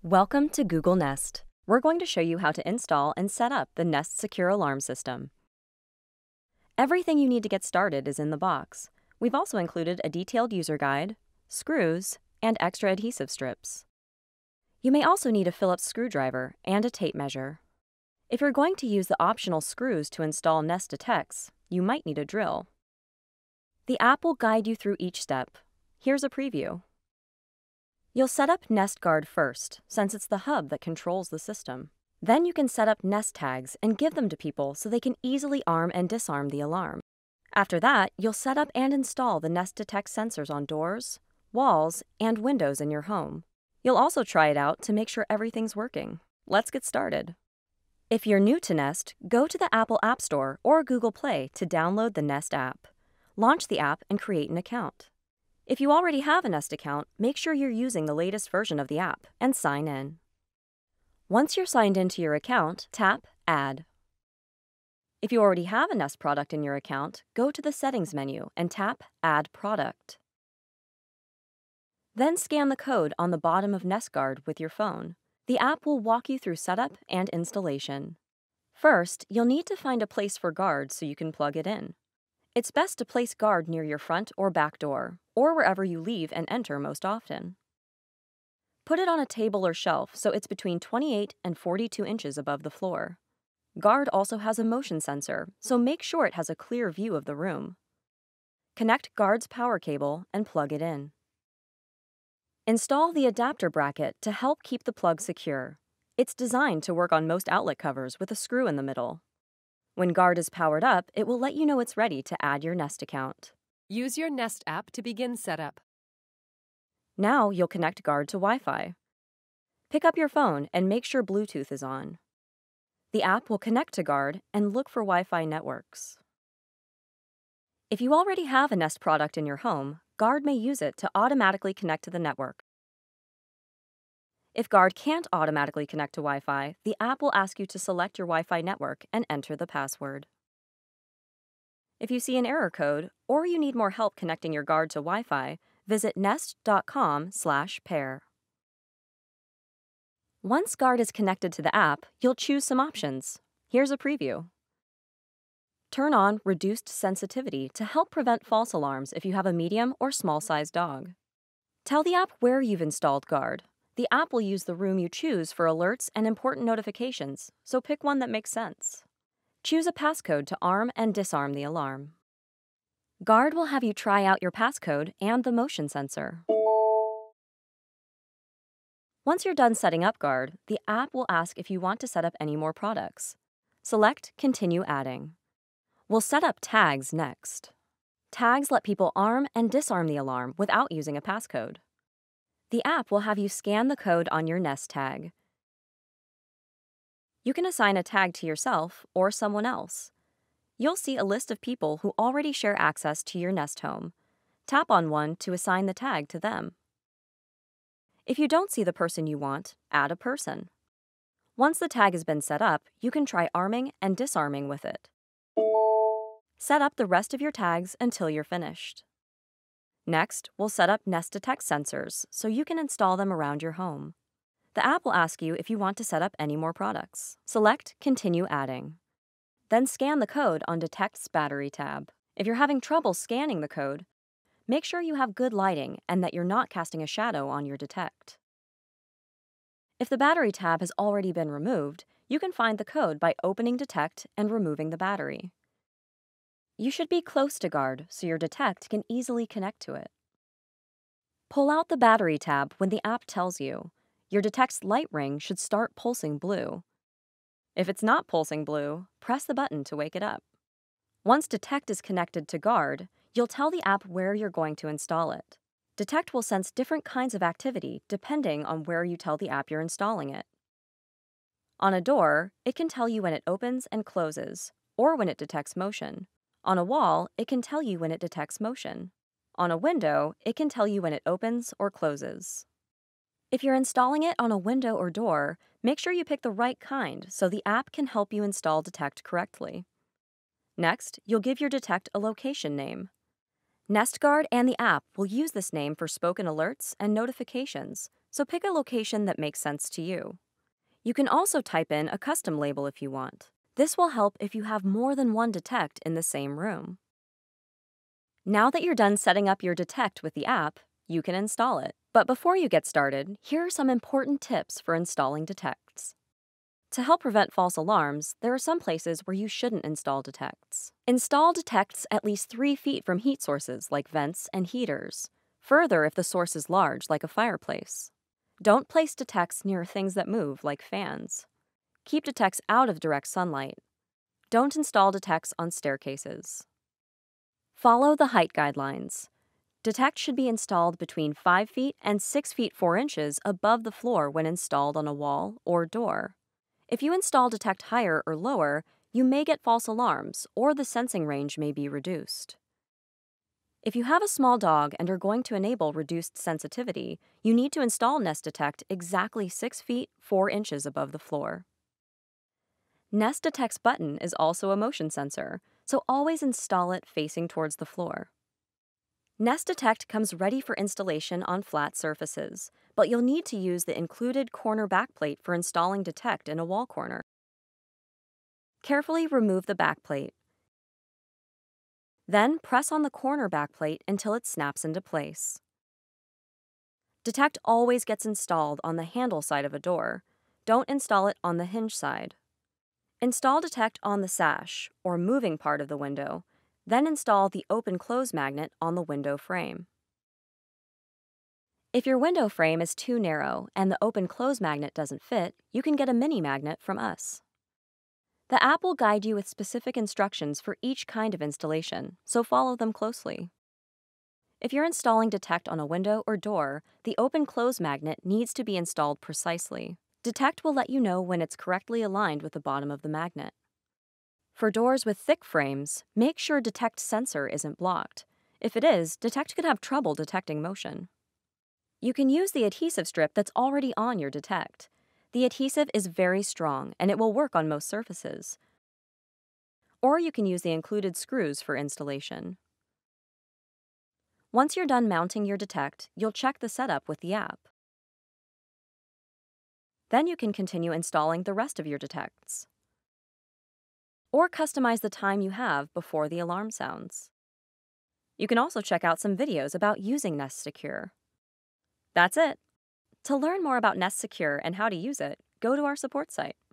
Welcome to Google Nest. We're going to show you how to install and set up the Nest Secure Alarm System. Everything you need to get started is in the box. We've also included a detailed user guide, screws, and extra adhesive strips. You may also need a Phillips screwdriver and a tape measure. If you're going to use the optional screws to install Nest Detects, you might need a drill. The app will guide you through each step. Here's a preview. You'll set up Nest Guard first, since it's the hub that controls the system. Then you can set up Nest tags and give them to people so they can easily arm and disarm the alarm. After that, you'll set up and install the Nest Detect sensors on doors, walls, and windows in your home. You'll also try it out to make sure everything's working. Let's get started. If you're new to Nest, go to the Apple App Store or Google Play to download the Nest app. Launch the app and create an account. If you already have a Nest account, make sure you're using the latest version of the app and sign in. Once you're signed into your account, tap Add. If you already have a Nest product in your account, go to the Settings menu and tap Add Product. Then scan the code on the bottom of Nest Guard with your phone. The app will walk you through setup and installation. First, you'll need to find a place for Guard so you can plug it in. It's best to place Guard near your front or back door, or wherever you leave and enter most often. Put it on a table or shelf so it's between 28 and 42 inches above the floor. Guard also has a motion sensor, so make sure it has a clear view of the room. Connect Guard's power cable and plug it in. Install the adapter bracket to help keep the plug secure. It's designed to work on most outlet covers with a screw in the middle. When Guard is powered up, it will let you know it's ready to add your Nest account. Use your Nest app to begin setup. Now you'll connect Guard to Wi-Fi. Pick up your phone and make sure Bluetooth is on. The app will connect to Guard and look for Wi-Fi networks. If you already have a Nest product in your home, Guard may use it to automatically connect to the network. If Guard can't automatically connect to Wi-Fi, the app will ask you to select your Wi-Fi network and enter the password. If you see an error code, or you need more help connecting your Guard to Wi-Fi, visit nest.com/pair. Once Guard is connected to the app, you'll choose some options. Here's a preview. Turn on Reduced Sensitivity to help prevent false alarms if you have a medium or small-sized dog. Tell the app where you've installed Guard. The app will use the room you choose for alerts and important notifications, so pick one that makes sense. Choose a passcode to arm and disarm the alarm. Guard will have you try out your passcode and the motion sensor. Once you're done setting up Guard, the app will ask if you want to set up any more products. Select Continue Adding. We'll set up tags next. Tags let people arm and disarm the alarm without using a passcode. The app will have you scan the code on your Nest tag. You can assign a tag to yourself or someone else. You'll see a list of people who already share access to your Nest home. Tap on one to assign the tag to them. If you don't see the person you want, add a person. Once the tag has been set up, you can try arming and disarming with it. Set up the rest of your tags until you're finished. Next, we'll set up Nest Detect sensors so you can install them around your home. The app will ask you if you want to set up any more products. Select Continue Adding. Then scan the code on Detect's Battery tab. If you're having trouble scanning the code, make sure you have good lighting and that you're not casting a shadow on your Detect. If the Battery tab has already been removed, you can find the code by opening Detect and removing the battery. You should be close to Guard so your Detect can easily connect to it. Pull out the Battery tab when the app tells you. Your Detect's light ring should start pulsing blue. If it's not pulsing blue, press the button to wake it up. Once Detect is connected to Guard, you'll tell the app where you're going to install it. Detect will sense different kinds of activity depending on where you tell the app you're installing it. On a door, it can tell you when it opens and closes, or when it detects motion. On a wall, it can tell you when it detects motion. On a window, it can tell you when it opens or closes. If you're installing it on a window or door, make sure you pick the right kind so the app can help you install Detect correctly. Next, you'll give your Detect a location name. Nest Guard and the app will use this name for spoken alerts and notifications, so pick a location that makes sense to you. You can also type in a custom label if you want. This will help if you have more than one Detect in the same room. Now that you're done setting up your Detect with the app, you can install it. But before you get started, here are some important tips for installing Detects. To help prevent false alarms, there are some places where you shouldn't install Detects. Install Detects at least 3 feet from heat sources like vents and heaters. Further if the source is large like a fireplace. Don't place Detects near things that move like fans. Keep Detects out of direct sunlight. Don't install Detects on staircases. Follow the height guidelines. Detect should be installed between 5 feet and 6 feet 4 inches above the floor when installed on a wall or door. If you install Detect higher or lower, you may get false alarms or the sensing range may be reduced. If you have a small dog and are going to enable reduced sensitivity, you need to install Nest Detect exactly 6 feet 4 inches above the floor. Nest Detect's button is also a motion sensor, so always install it facing towards the floor. Nest Detect comes ready for installation on flat surfaces, but you'll need to use the included corner backplate for installing Detect in a wall corner. Carefully remove the backplate. Then press on the corner backplate until it snaps into place. Detect always gets installed on the handle side of a door. Don't install it on the hinge side. Install Detect on the sash, or moving part of the window, then install the open-close magnet on the window frame. If your window frame is too narrow and the open-close magnet doesn't fit, you can get a mini magnet from us. The app will guide you with specific instructions for each kind of installation, so follow them closely. If you're installing Detect on a window or door, the open-close magnet needs to be installed precisely. Detect will let you know when it's correctly aligned with the bottom of the magnet. For doors with thick frames, make sure Detect sensor isn't blocked. If it is, Detect could have trouble detecting motion. You can use the adhesive strip that's already on your Detect. The adhesive is very strong and it will work on most surfaces. Or you can use the included screws for installation. Once you're done mounting your Detect, you'll check the setup with the app. Then you can continue installing the rest of your Detects. Or customize the time you have before the alarm sounds. You can also check out some videos about using Nest Secure. That's it. To learn more about Nest Secure and how to use it, go to our support site.